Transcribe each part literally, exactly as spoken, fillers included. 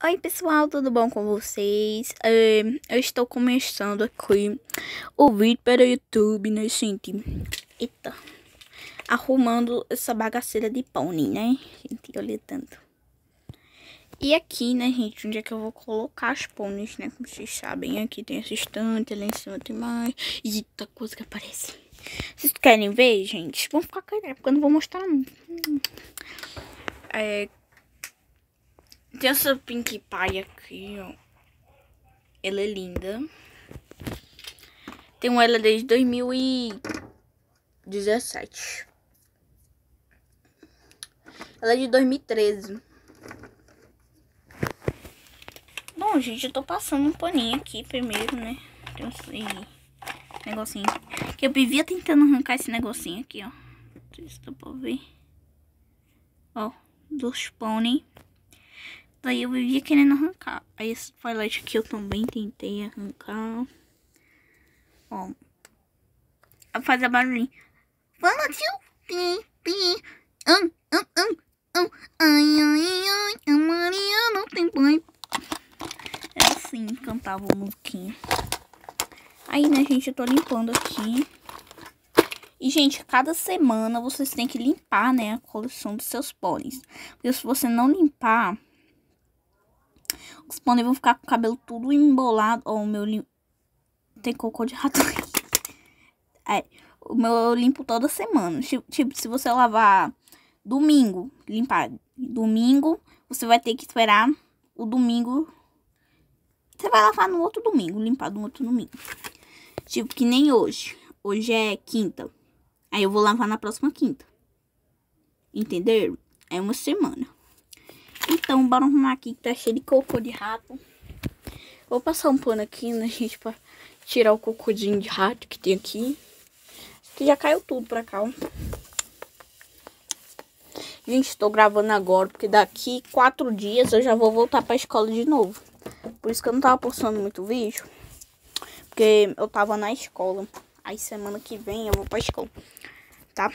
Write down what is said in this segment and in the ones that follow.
Oi pessoal, tudo bom com vocês? É, eu estou começando aqui o vídeo para o YouTube, né gente? Eita, arrumando essa bagaceira de pônei, né gente? Olha tanto. E aqui, né gente, onde é que eu vou colocar as pôneis, né? Como vocês sabem, aqui tem essa estante, lá em cima tem mais. Eita, coisa que aparece. Vocês querem ver, gente? Vamos ficar quietos, porque eu não vou mostrar. É... Tem essa Pink Pie aqui, ó. Ela é linda. Tenho ela desde dois mil e dezessete. Ela é de dois mil e treze. Bom, gente, eu tô passando um paninho aqui primeiro, né? Tem esse negocinho. Que eu vivia tentando arrancar esse negocinho aqui, ó. Não sei se dá pra ver. Ó, dos pônei. Daí eu vivia querendo arrancar. Aí esse Twilight aqui eu também tentei arrancar. Ó. Faz a barulhinho. Vamos, tio. Pi, pi. Hum, hum, hum, hum. Ai, ai, ai. A Maria não tem banho. É assim, cantava o musiquinho. Aí, né, gente, eu tô limpando aqui. E, gente, cada semana vocês têm que limpar, né, a coleção dos seus pôneis. Porque se você não limpar, os pôneis vão ficar com o cabelo tudo embolado. Ó, o meu lim... tem cocô de rato. É, o meu eu limpo toda semana. Tipo, se você lavar domingo, limpar domingo, você vai ter que esperar o domingo. Você vai lavar no outro domingo, limpar no outro domingo. Tipo, que nem hoje. Hoje é quinta. Aí eu vou lavar na próxima quinta. Entenderam? É uma semana. Então, bora arrumar aqui que tá cheio de cocô de rato. Vou passar um pano aqui, né, gente, pra tirar o cocôzinho de rato que tem aqui. Que já caiu tudo pra cá, ó. Gente, tô gravando agora, porque daqui quatro dias eu já vou voltar pra escola de novo. Por isso que eu não tava postando muito vídeo. Porque eu tava na escola. Aí semana que vem eu vou pra escola, tá?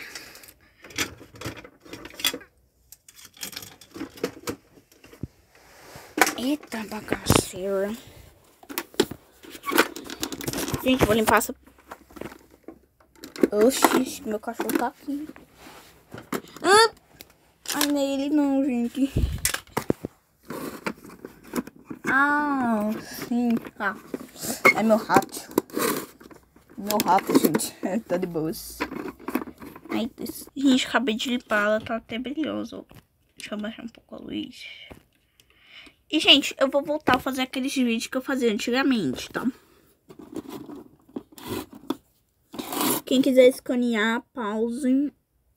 Eita, bagaceira. Gente, vou limpar essa... Oxi, meu cachorro tá aqui. Ah! Ai, não é ele não, gente. Ah, sim. Ah, é meu rato. Meu rato, gente. Tá de boas. Ai, gente, acabei de limpar. Ela tá até brilhosa. Deixa eu baixar um pouco a luz. E, gente, eu vou voltar a fazer aqueles vídeos que eu fazia antigamente, tá? Quem quiser escanear, pause.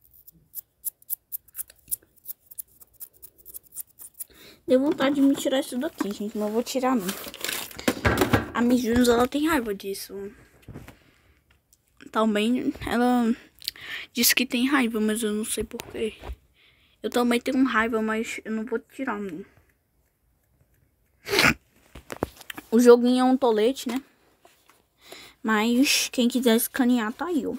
Deu vontade de me tirar isso daqui, gente. Não vou tirar, não. A Miss Jones, ela tem raiva disso. Também, ela disse que tem raiva, mas eu não sei porquê. Eu também tenho raiva, mas eu não vou tirar, não. O joguinho é um tolete, né? Mas quem quiser escanear, tá aí, ó.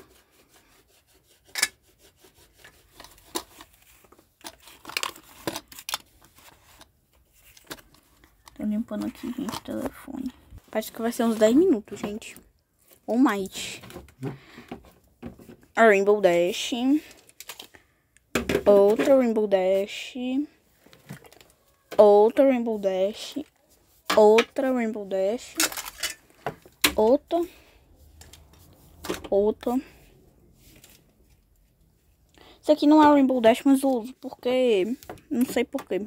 Tô limpando aqui, gente, o telefone. Acho que vai ser uns dez minutos, gente. Ou mais. A Rainbow Dash. Outra Rainbow Dash. Outra Rainbow Dash. Outra Rainbow Dash. Outra. Outra. Isso aqui não é Rainbow Dash, mas eu uso porque... Não sei porquê.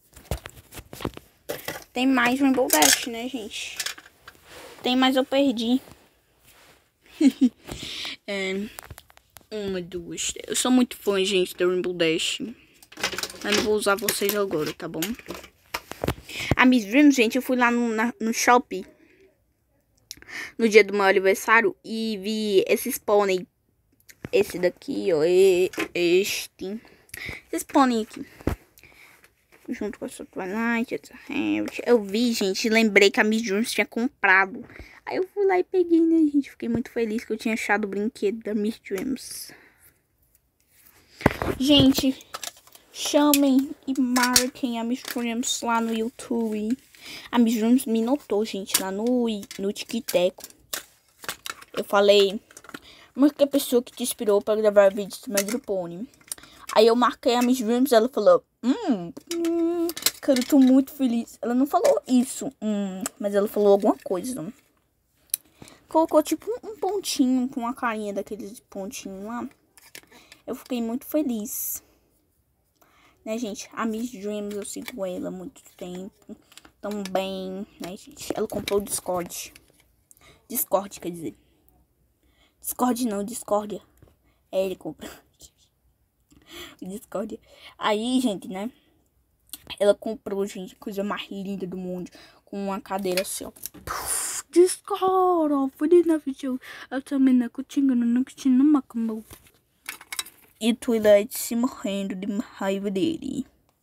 Tem mais Rainbow Dash, né, gente? Tem, mas eu perdi. É... Uma, duas... Eu sou muito fã, gente, da Rainbow Dash. Mas não vou usar vocês agora, tá bom? A Miss Dream, gente, eu fui lá no, na, no shopping no dia do meu aniversário e vi esses pônei. Esse daqui, ó. E este. Esses pônei aqui. Junto com a sua Twilight. Eu vi, gente, lembrei que a Miss Jones tinha comprado. Aí eu fui lá e peguei, né, gente? Fiquei muito feliz que eu tinha achado o brinquedo da Miss Dreams. Gente, Chamem e marquem a Miss Dreams lá no YouTube. A Miss Dreams me notou, gente, lá no, no TikTok. Eu falei, marquei a pessoa que te inspirou para gravar vídeos do Metro Pony. Aí eu marquei a Miss Dreams, ela falou, hum, hum, cara, eu tô muito feliz. Ela não falou isso, hum, mas ela falou alguma coisa. Colocou tipo um pontinho com a carinha daqueles pontinhos lá. Eu fiquei muito feliz. Né, gente? A Miss Dreams, eu sigo ela há muito tempo. Também, né, gente? Ela comprou o Discord. Discord, quer dizer. Discord não, Discordia. É, ele comprou. Discordia. Aí, gente, né? Ela comprou, gente, coisa mais linda do mundo. Com uma cadeira assim, ó. Discord, ó. Feliz na vídeo. Eu também não curtindo, não curtindo, não macambou. E Twilight se morrendo de raiva dele.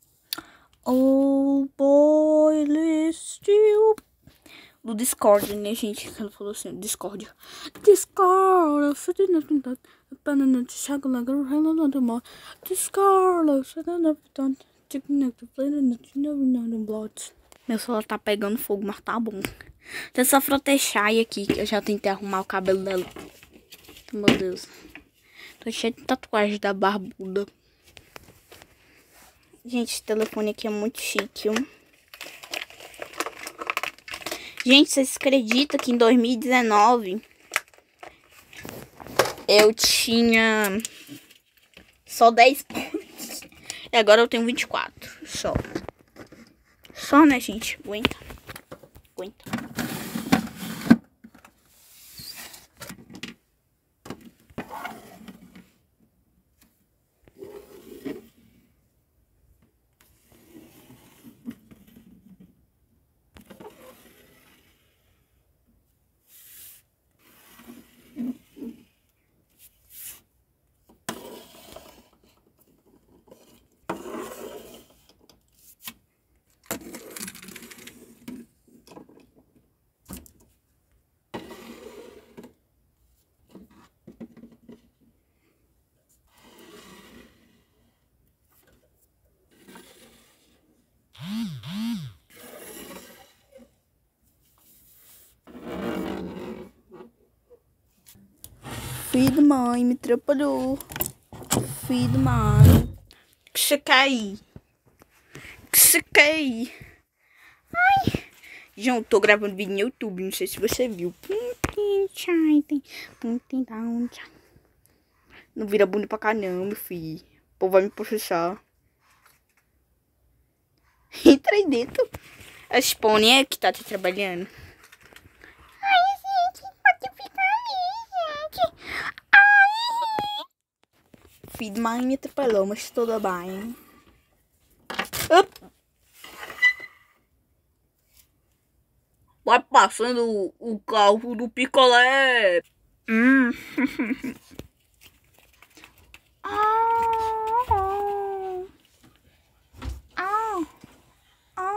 Oh boy, still. Do Discord, né, gente? Ela falou assim, Discord. Discord, meu celular tá pegando fogo, mas tá bom. Tem essa Fluttershy aqui, que eu já tentei arrumar o cabelo dela. Meu Deus. Tô cheio de tatuagem da barbuda. Gente, esse telefone aqui é muito chique, ó. Gente, vocês acreditam que em dois mil e dezenove eu tinha só dez pontos. E agora eu tenho vinte e quatro. Só. Só, né, gente? Aguenta. Aguenta. Filho de mãe, me atrapalhou. Filho de mãe. Que você cai. Que você cai. Ai. Gente, eu tô gravando vídeo no YouTube, não sei se você viu. Não vira bunda pra cá não, meu filho. O povo vai me processar. Entra aí dentro. A Spone é que tá te trabalhando. Ai, gente, pode ficar ali, gente. Ai. Filho de mãe me atrapalhou, mas tudo bem. Up. Vai passando o, o carro do picolé. Hum. Ah, ah, ah, ah.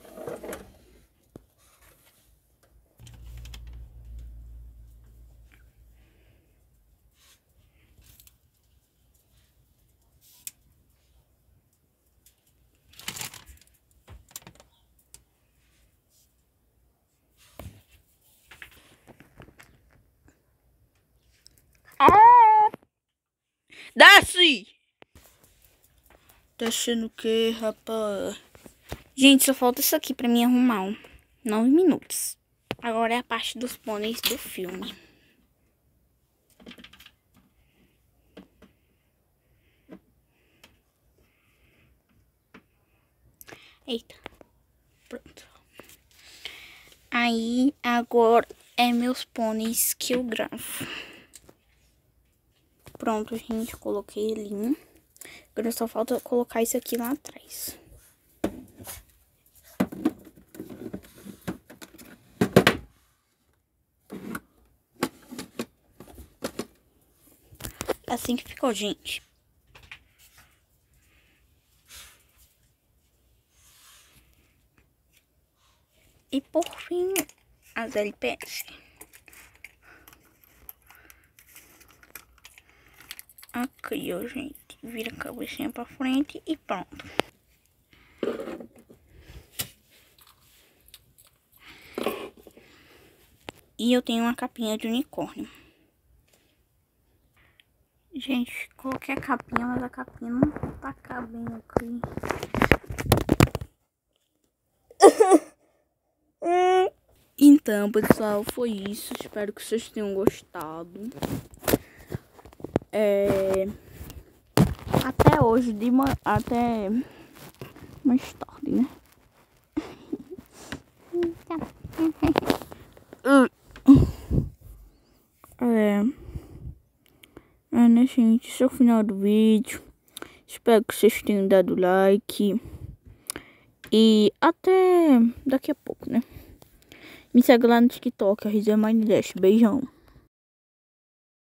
Ah. Desce! Descendo o que, rapaz? Gente, só falta isso aqui pra mim arrumar. Um. Nove minutos. Agora é a parte dos pôneis do filme. Eita. Pronto. Aí, agora é meus pôneis que eu gravo. Pronto, gente. Coloquei ele. Agora só falta colocar isso aqui lá atrás. Assim que ficou, gente. E por fim, as L P S. Aqui, ó, gente. vira a cabecinha pra frente e pronto. E eu tenho uma capinha de unicórnio. Gente, coloquei a capinha, mas a capinha não tá cabendo aqui. Então, pessoal, foi isso. Espero que vocês tenham gostado. É... Até hoje, de ma... até mais tarde, né? É... É, né, gente? Esse é o final do vídeo. Espero que vocês tenham dado like. E até daqui a pouco, né? Me segue lá no TikTok, a Rizemine Dash. Beijão.